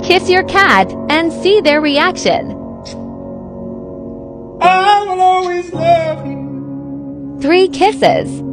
Kiss your cat and see their reaction. I will always love you. 3 kisses.